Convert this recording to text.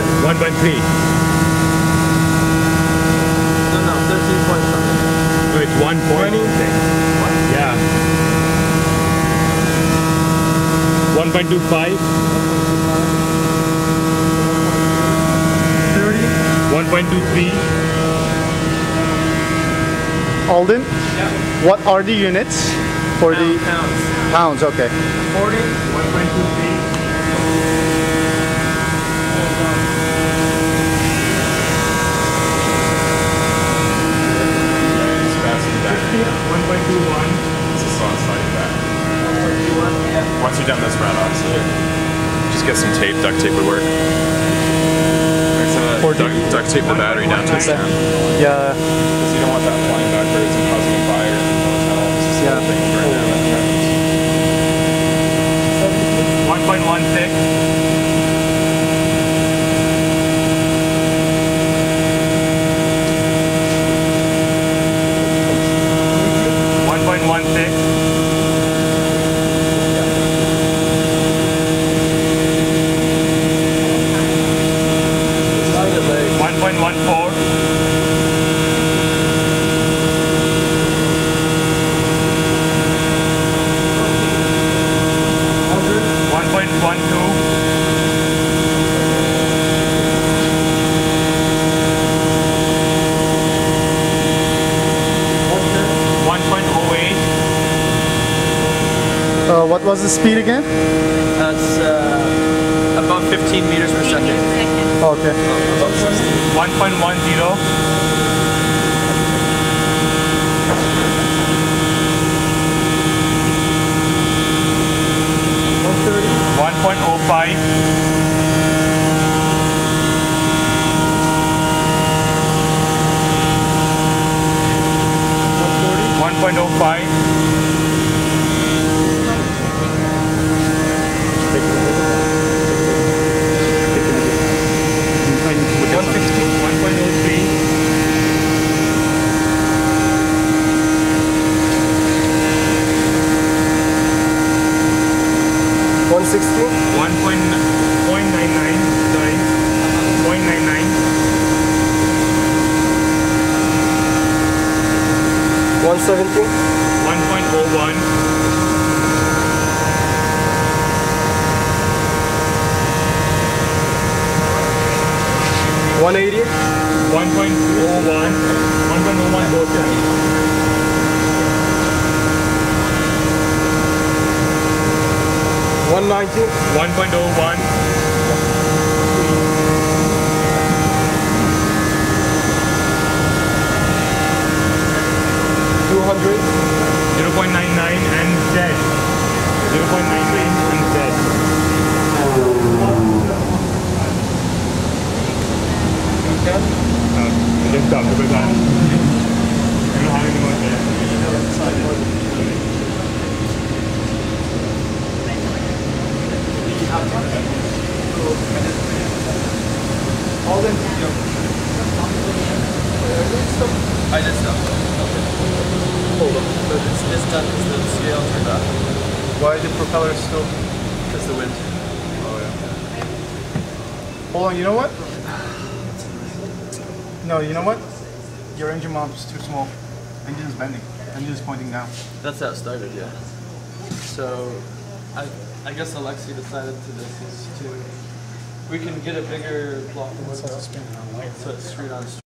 this? 1.3. No, 13 point something. So it's 1 point something. Yeah. 1.25. 30. 1.23. Alden? Yeah. What are the units for the Pounds. pounds? Okay. 40. 1.23. 1.21. This is on site back. 1.21. Yeah. Once you're done this round, obviously, just get some tape. Duct tape would work. Duct tape the battery down to its end. Yeah. Because you don't want that flying backwards and causing a fire. Yeah. 1.16. What was the speed again? That's about 15 meters per second. Okay. 1.10. 1.05. 1.05. 160. 1.99. Sorry. 0.99. 170. 1.01. 180. 1.01. 1.01 both times. 190. 1.01. 200. 0.99 and dead. 0.99 and dead. Just stop because I don't have any more there. Alden. I did stop. Hold on. But it's done because the scale turned off. Why are the propellers still? Because the wind. Oh yeah. Hold on, you know what? No, you know what? Your engine mount is too small. Engine is bending. Engine is pointing down. That's how it started, yeah. So, I guess Alexi decided to this is to, we can get a bigger block of wood so it's straight on.